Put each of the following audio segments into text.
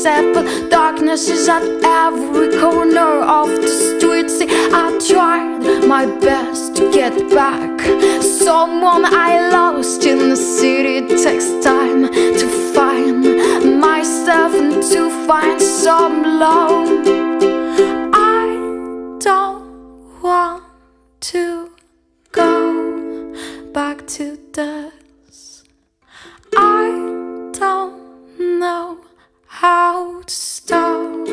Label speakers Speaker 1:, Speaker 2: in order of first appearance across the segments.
Speaker 1: said, but darkness is at every corner of the street. See, I tried my best to get back someone I lost in the city. It takes time to find myself and to find some love. I don't want to go back to this. I don't know how to stop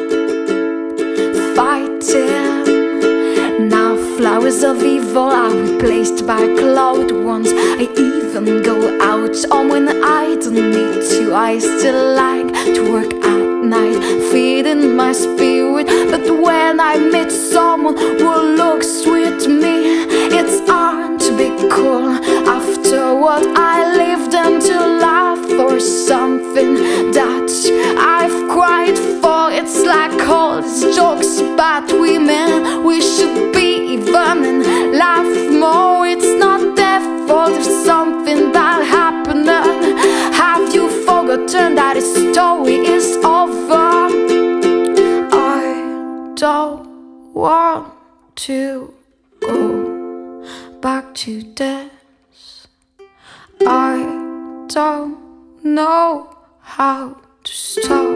Speaker 1: fighting. Now flowers of evil are replaced by cloud ones. I even go out on when I don't need to. I still like to work at night, feeding my spirit. But when I meet someone who looks sweet to me, it's hard to be cool after what I lived and to laugh for something that I've cried for. It's like all these jokes about women. We should be even and laugh more. It's not their fault if something bad happened. Have you forgotten that the story is over? I don't want to go back to this. I don't know how to stop.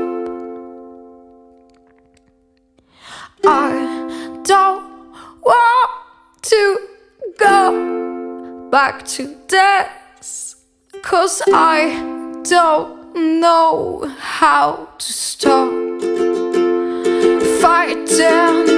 Speaker 1: I don't want to go back to this, 'cause I don't know how to stop fighting.